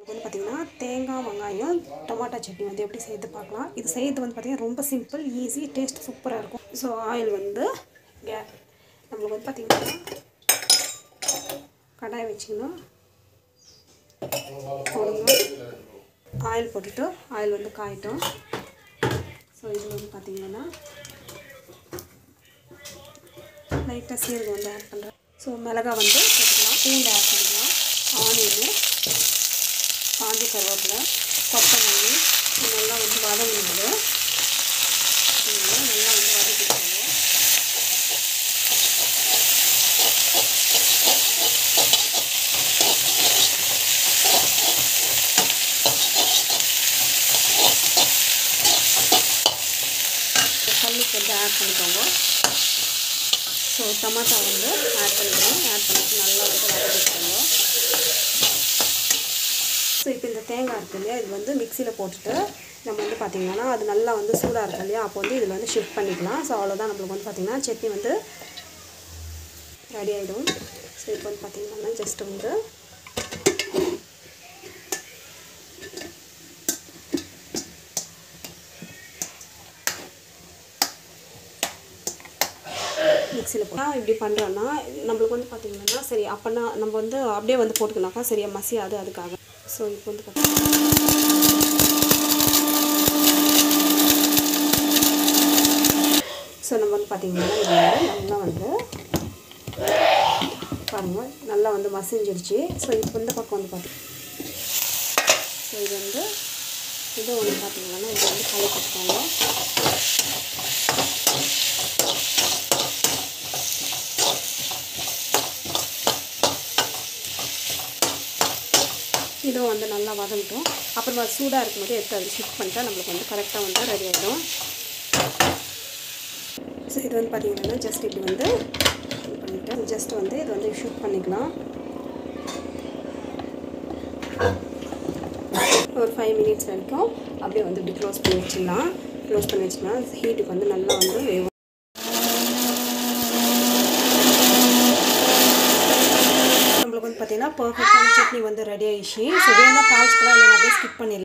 வந்து பார்த்திங்கன்னா தேங்காய் வெங்காயம் டொமாட்டோ சட்னி வந்து எப்படி செய்து பார்க்கலாம். இது செய்கிறது வந்து பார்த்திங்கன்னா ரொம்ப சிம்பிள், ஈஸி, டேஸ்ட் சூப்பராக இருக்கும். ஸோ ஆயில் வந்து நம்மளுக்கு வந்து பார்த்திங்கன்னா கடாய் வச்சுக்கணும். போடுங்க. ஆயில் போட்டுட்டு ஆயில் வந்து காயட்டும். ஸோ இது வந்து பார்த்திங்கன்னா லைட்டாக சீரகம் வந்து ஆட் பண்ணுறேன். ஸோ மிளகாய் வந்து போட்டுக்கலாம், பூண்டு ஆட் பண்ணிக்கலாம், ஆனியனு, காஞ்ச கருவேப்பிலை, கொத்தமல்லி நல்லா வந்து வதங்குது. நல்லா வந்து வதக்கிடுவாங்க. கல்லுக்கு வந்து ஆட் பண்ணிக்கோங்க. ஸோ டமாட்டோ வந்து ஆட் பண்ணிக்கணும். ஆட் பண்ணிட்டு நல்லா வந்து வதக்கிக்கோங்க. ஸோ இப்போ இந்த தேங்காய் இருக்குது இல்லையா, இது வந்து மிக்சியில் போட்டுட்டு நம்ம வந்து பார்த்திங்கன்னா அது நல்லா வந்து சூடாக இருக்கும் இல்லையா, அப்போ வந்து இதில் வந்து ஷிஃப்ட் பண்ணிக்கலாம். ஸோ அவ்வளோதான், நம்மளுக்கு வந்து பார்த்திங்கன்னா சட்னி வந்து ரெடி ஆகிடும். ஸோ இப்போ வந்து பார்த்திங்கன்னா ஜஸ்ட் வந்து மிக்சியில் போட்டால் இப்படி பண்ணுறோன்னா நம்மளுக்கு வந்து பார்த்திங்கன்னா சரி அப்போனா நம்ம வந்து அப்படியே வந்து போட்டுக்கலாக்கா சரியா மசியாது, அதுக்காக. ஸோ இப்போ வந்து ஸோ நம்ம வந்து பார்த்திங்கன்னா இது நல்லா வந்து பாருங்கள் நல்லா வந்து மசிஞ்சிருச்சு. ஸோ இப்போ இந்த பக்கம் வந்து பார்த்திங்கன்னா ஸோ இது வந்து ஒன்று பார்த்திங்கன்னா இது வந்து களை கட்டுவாங்க. இதுவும் வந்து நல்லா வதங்கட்டும். அப்புறமா சூடாக இருக்கும்போது எடுத்து அதை ஷிஃப்ட் பண்ணிட்டா நம்மளுக்கு வந்து கரெக்டாக வந்து ரெடி ஆகிடும். ஸோ இது வந்து பார்த்திங்கன்னா ஜஸ்ட் இப்படி வந்து பண்ணிவிட்டு ஜஸ்ட் வந்து இது வந்து ஷிஃப்ட் பண்ணிக்கலாம். ஒரு 5 மினிட்ஸ் வரைக்கும் அப்படியே வந்து இப்படி க்ளோஸ் பண்ணி வச்சிடலாம். க்ளோஸ் பண்ணி வச்சிங்கன்னா ஹீட்டுக்கு வந்து நல்லா வந்து வேகும். நம்மளுக்கு வந்து பார்த்திங்கன்னா பர்ஃபெக்டான சட்னி வந்து ரெடி ஆகிடுச்சு. ஸோ வேணும்னா தாளிச்சுக்கலாம், இல்லை அப்படியே ஸ்கிப் பண்ணிடலாம்.